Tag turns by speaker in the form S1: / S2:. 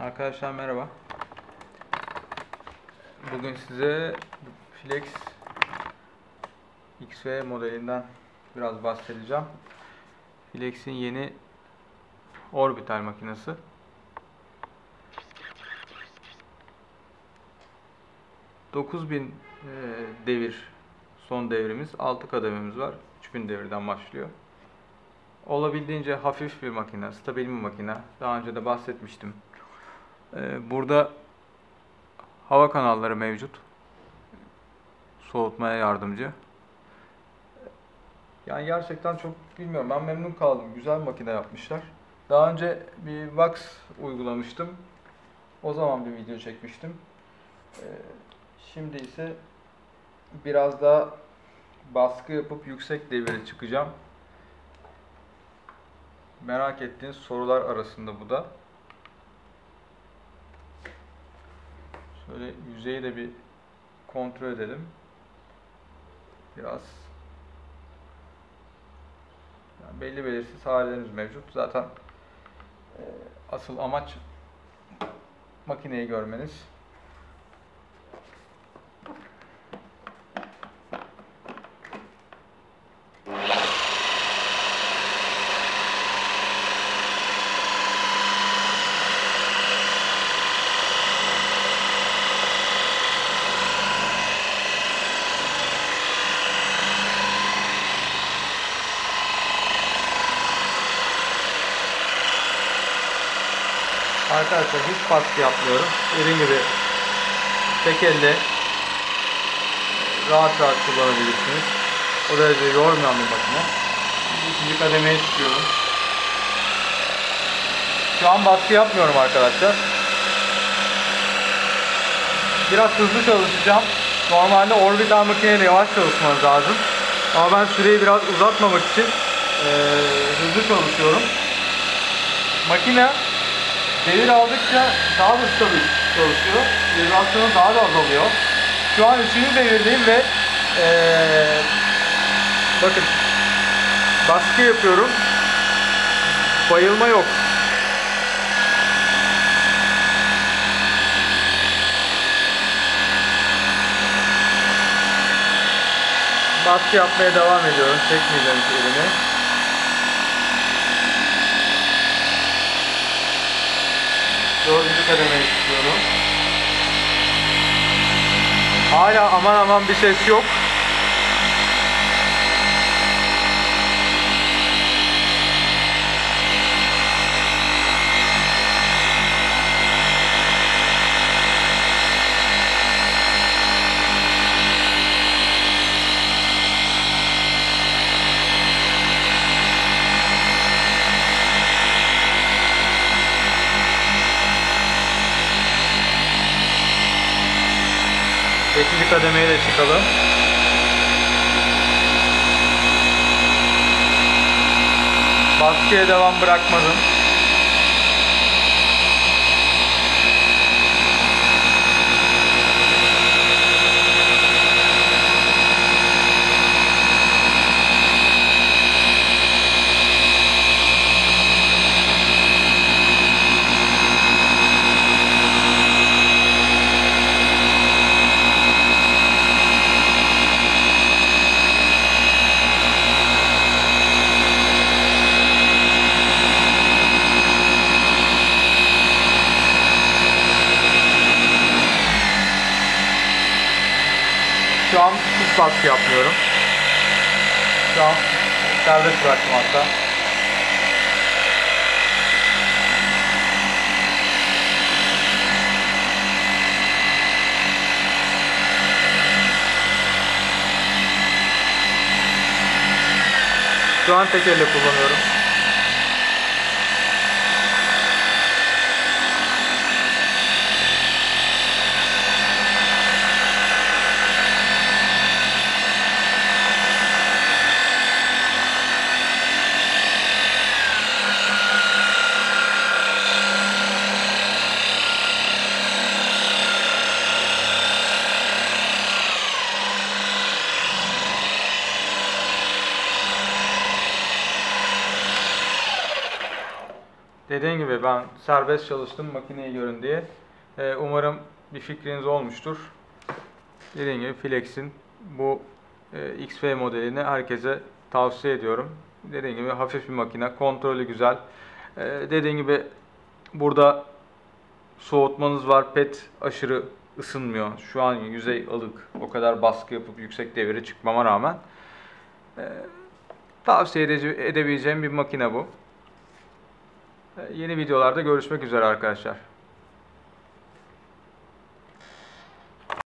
S1: Arkadaşlar merhaba. Bugün size Flex XV modelinden biraz bahsedeceğim. Flex'in yeni orbital makinesi. ...9000 devir son devrimiz, 6 kadememiz var. 3000 devirden başlıyor. Olabildiğince hafif bir makine, stabil bir makine. Daha önce de bahsetmiştim. Burada hava kanalları mevcut. Soğutmaya yardımcı. Yani gerçekten çok bilmiyorum. Ben memnun kaldım. Güzel makine yapmışlar. Daha önce bir wax uygulamıştım. O zaman bir video çekmiştim. Şimdi ise biraz daha baskı yapıp yüksek devire çıkacağım. Merak ettiğiniz sorular arasında bu da. Şöyle yüzeyi de bir kontrol edelim. Biraz belli belirsiz hallerimiz mevcut. Zaten asıl amaç makineyi görmeniz. Arkadaşlar hiç baskı yapmıyorum. Dediğim gibi tek elle rahat kullanabilirsiniz. O derece yormayan bir makine. İkinci kademeye çıkıyorum. Şu an baskı yapmıyorum arkadaşlar. Biraz hızlı çalışacağım. Normalde orbital makineyle yavaş çalışmanız lazım. Ama ben süreyi biraz uzatmamak için hızlı çalışıyorum. Makine devir aldıkça daha da stabil çalışıyor. Vibrasyonu daha da azalıyor. Şu an 3. devirdeyim ve bakın baskı yapıyorum. Bayılma yok. Baskı yapmaya devam ediyorum. Çekmeyeceğim hiç elimi. Dördüncü kademeye çıkıyorum. Hala aman aman bir ses yok. Beşinci kademeye de çıkalım. Baskıya devam bırakmadım. Şu an hiç baskı yapmıyorum. Şu an serbest bıraktım hatta. Şu an tek elle kullanıyorum. Dediğim gibi ben serbest çalıştım makineyi görün diye. Umarım bir fikriniz olmuştur. Dediğim gibi Filex'in bu XF modelini herkese tavsiye ediyorum. Dediğim gibi hafif bir makine, kontrolü güzel. Dediğim gibi burada soğutmanız var. PET aşırı ısınmıyor. Şu an yüzey ılık. O kadar baskı yapıp yüksek devire çıkmama rağmen tavsiye edebileceğim bir makine bu. Yeni videolarda görüşmek üzere arkadaşlar.